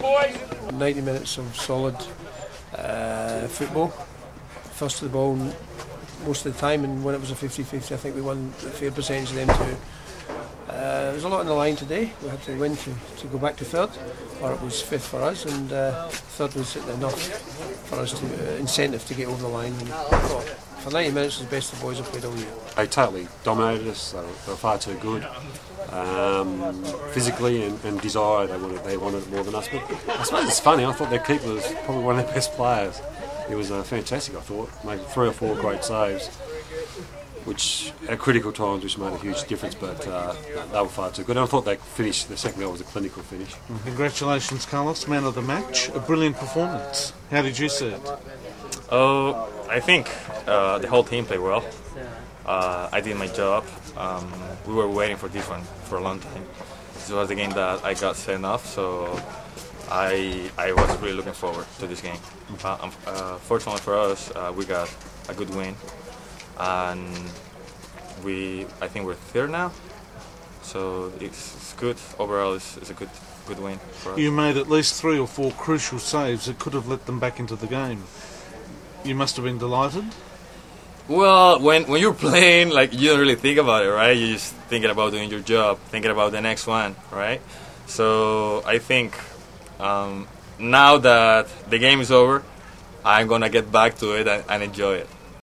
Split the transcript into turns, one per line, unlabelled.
90 minutes of solid football. First to the ball most of the time, and when it was a 50-50, I think we won a fair percentage of them too. There was a lot on the line today. We had to win to go back to third, or it was fifth for us, and third was enough for us to incentive to get over the line. And for 90 minutes, it was the best the boys have played all year.
They totally dominated us. They were far too good. Physically and desire, they wanted it more than us. But I suppose it's funny. I thought their keeper was probably one of their best players. He was fantastic. I thought made 3 or 4 great saves, which at critical times, which made a huge difference. But they were far too good. And I thought they finished. The second goal was a clinical finish.
Congratulations, Carlos, man of the match. A brilliant performance. How did you see it?
I think the whole team played well. I did my job. We were waiting for this one for a long time. This was the game that I got sent off, so I was really looking forward to this game. Fortunately for us, we got a good win, and I think we're third now, so it's good. Overall, it's a good win for us.
You made at least 3 or 4 crucial saves that could have let them back into the game. You must have been delighted.
Well, when you're playing, like, you don't really think about it, right? You're just thinking about doing your job, thinking about the next one, right? So I think now that the game is over, I'm gonna get back to it and enjoy it.